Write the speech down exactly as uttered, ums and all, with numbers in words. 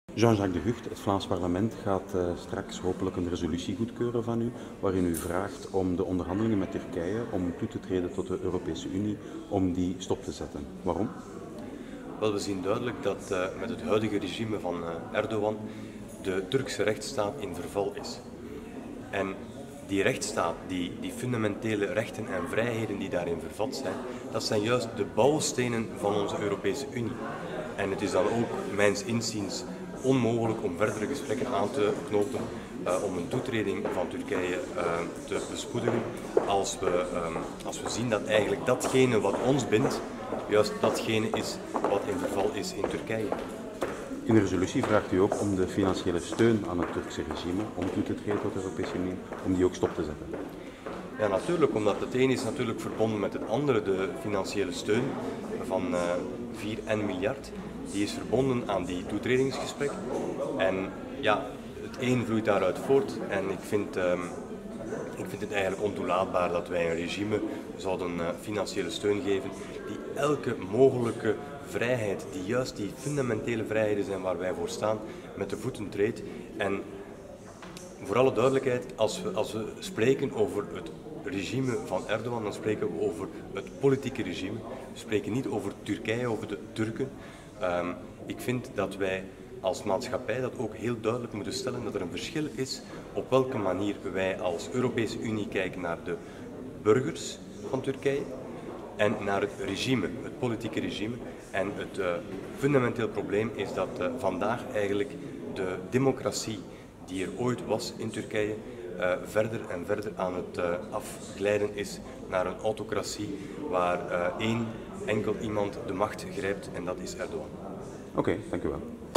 Jean-Jacques de Gucht, het Vlaams parlement gaat uh, straks hopelijk een resolutie goedkeuren van u, waarin u vraagt om de onderhandelingen met Turkije om toe te treden tot de Europese Unie, om die stop te zetten. Waarom? Wel, we zien duidelijk dat uh, met het huidige regime van uh, Erdogan de Turkse rechtsstaat in verval is. En die rechtsstaat, die, die fundamentele rechten en vrijheden die daarin vervat zijn, dat zijn juist de bouwstenen van onze Europese Unie. En het is dan ook, mijns inziens, onmogelijk om verdere gesprekken aan te knopen uh, om een toetreding van Turkije uh, te bespoedigen als we, um, als we zien dat eigenlijk datgene wat ons bindt, juist datgene is wat in verval is in Turkije. In de resolutie vraagt u ook om de financiële steun aan het Turkse regime om toe te treden tot de Europese Unie, om die ook stop te zetten. Ja, natuurlijk, omdat het een is natuurlijk verbonden met het andere, de financiële steun van uh, vier miljard. Die is verbonden aan die toetredingsgesprek. En ja, het een vloeit daaruit voort. En ik vind, um, ik vind het eigenlijk ontoelaatbaar dat wij een regime zouden uh, financiële steun geven die elke mogelijke vrijheid, die juist die fundamentele vrijheden zijn waar wij voor staan, met de voeten treedt. En voor alle duidelijkheid, als we, als we spreken over het regime van Erdogan, dan spreken we over het politieke regime. We spreken niet over Turkije, over de Turken. Um, ik vind dat wij als maatschappij dat ook heel duidelijk moeten stellen, dat er een verschil is op welke manier wij als Europese Unie kijken naar de burgers van Turkije en naar het regime, het politieke regime. En het uh, fundamenteel probleem is dat uh, vandaag eigenlijk de democratie die er ooit was in Turkije uh, verder en verder aan het uh, afglijden is naar een autocratie waar uh, één enkel iemand de macht grijpt en dat is Erdogan. Oké, okay, dank u wel.